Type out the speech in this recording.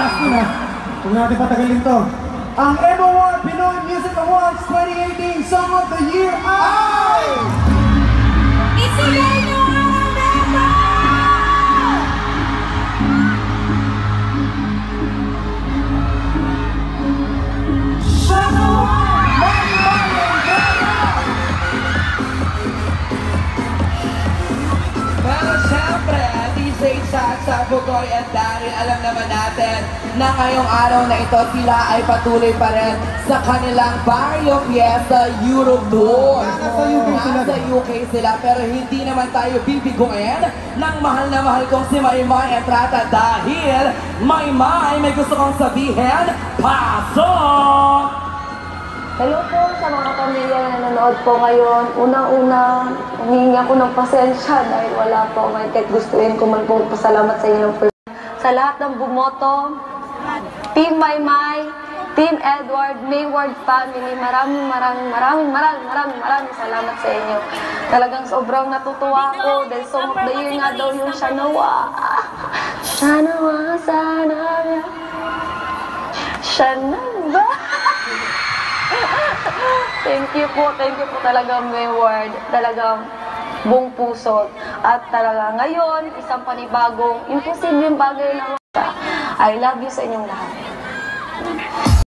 last na. Huwag natin patagalin to. Ang MOR Pinoy Music Awards 2018 Song of the Year ay... Isilay nyo ang member! SHANAWA! Pero siyempre, sa Bugoy at Daryl, alam naman natin na ngayong araw na ito sila ay patuloy pa rin sa kanilang Barrio Fiesta Europe Tour. Nasa UK sila, pero hindi naman tayo bibiguin ng mahal na mahal kong si Maymay Entrata dahil Maymay, may gusto kong sabihin, pasok! Hello po sa mga pamilya na nanonood po ngayon. Unang-una, humingi ako ng pasensya dahil wala po ngayon. Kahit gustuin ko man po pasalamat sa inyo. Sa lahat ng bumoto, Team Maymay, Team Edward, Mayward family, maraming salamat sa inyo. Talagang sobrang natutuwa ako dahil Song of the Year nga daw yung SHANAWA. SHANAWA, SHANAWA, SHANAWA. Thank you po talagang Mayward, talagang buong puso. At talaga ngayon, isang panibagong, imposibleng bagay lang. I love you sa inyong lahat.